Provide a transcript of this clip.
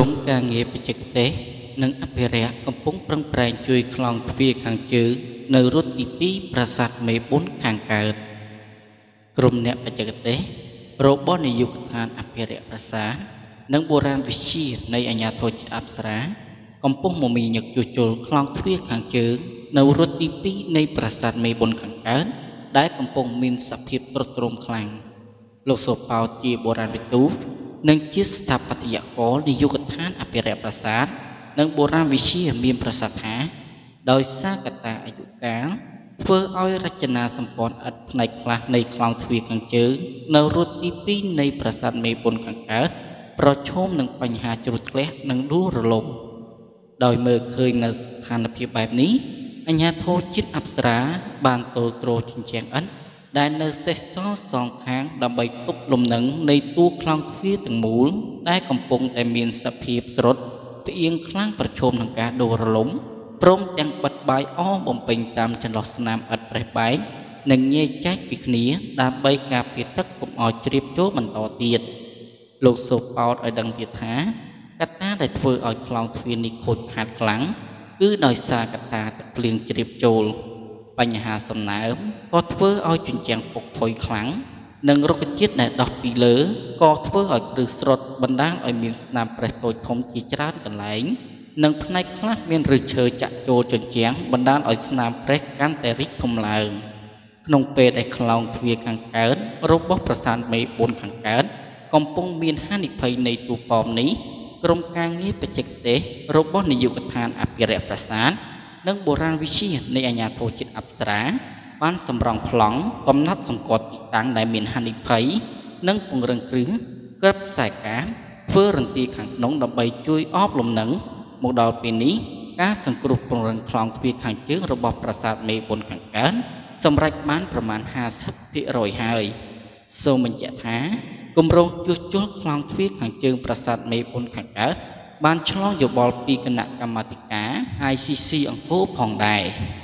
Rống ca nghiệp bạch trực tế nâng áp hệ rẽ cầm bóng prăng prang chui khlang phía kháng chữ nở rút tí phí prasat mê bốn khángកើតក្រុមអ្នកបច្ចេកទេសរបស់នាយកដ្ឋានអភិរក្សប្រាសាទនិងបុរាណវិទ្យានៃអាជ្ញាធរជាតិអប្សរាកំពុងមមាញឹកជួសជុលខ្លោងទ្វារខាងជើងនៅរត់ទី2នៃប្រាសាទមេបុណ្យខាងកើតដែលកំពុងមានសភាពទ្រុឌទ្រោមខ្លាំងលោកសូប៉ោតជាបុរាណវិទូនិងជាស្ថាបត្យករនាយកដ្ឋានអភិរក្សប្រាសាទនិងបុរាណវិទ្យាមានប្រសាសន៍ថាដោយសារកត្តាអាយុកាលធ្វើឲ្យរចនាសម្ព័ន្ធឥដ្ឋផ្នែកខ្លះនៃខ្លោងទ្វារខាងជើងនៅរត់ទី2នៃប្រាសាទមេបុណ្យខាងកើតប្រឈមនឹងបញ្ហាជ្រុះធ្លាក់និងដួលរលំដោយមើលឃើញនៅស្ថានភាពបែបនេះអាជ្ញាធរជាតិអប្សរាបានទល់ទ្រជញ្ជាំងឥដ្ឋដែលនៅសេសសល់សងខាងដើម្បីទប់លំនឹងនៃតួខ្លោងទ្វារទាំងមូលដែលកំពុងតែមានសភាពស្រុតផ្អៀងខ្លាំងប្រឈមនឹងការដួលរលំព្រមទាំងបិទបាយអមបំពេញតាមចន្លោះស្នាមឥដ្ឋប្រេះបែកនិងញែកចែកពីគ្នាដើម្បីការពារទឹកកុំឲ្យជ្រាបចូលបន្តទៀតលោកសូប៉ោតឲ្យដឹងទៀតថាកត្តាដែលធ្វើឲ្យខ្លោងទ្វារនេះខូចខាតខ្លាំងគឺដោយសារកត្តាទឹកភ្លៀងជ្រាបចូលបញ្ហាសំណើមក៏ធ្វើឲ្យជញ្ជាំងពុកផុយខ្លាំងនិងរុក្ខជាតិដែលដុះពីលើក៏ធ្វើឲ្យគ្រឹះស្រុតបណ្ដាលឲ្យមានស្នាមប្រេះតូចធំជាច្រើនកន្លែងនិងផ្នែកខ្លះមានឫសឈើចាក់ចូលជញ្ជាំងបណ្ដាលឲ្យស្នាមប្រេះកាន់តែរីកធំឡើងក្នុងពេលដែលខ្លោងទ្វារខាងកើតរបស់ប្រាសាទមេបុណ្យខាងកើតកំពុងមានហានិភ័យនៃទូប៉មនេះក្រុមការងារបច្ចេកទេសរបស់នាយកដ្ឋានអភិរក្សប្រាសាទនិងបុរាណវិទ្យានៃអាជ្ញាធរជាតិអប្សរាបានសម្រង់ប្លង់កំណត់សម្គាល់ទីតាំងដែលមានហានិភ័យនិងពង្រឹងគ្រឹះក្រឹបខ្សែកាបធ្វើរន្ទាខាងក្នុងដើម្បីជួយអបលំនឹងមកដល់ពេលនេះការសង្គ្រោះពង្រឹងខ្លោងទ្វារខាងជើងរបស់ប្រាសាទមេបុណ្យខាងកើតសម្រេចបានប្រមាណ 50% ហើយសូមបញ្ជាក់ថាគម្រោងជួសជុលខ្លោងទ្វារខាងជើងប្រាសាទមេបុណ្យខាងកើតបានឆ្លងយោបល់ពីគណៈកម្មាធិការ ICC អង្គរផងដែរ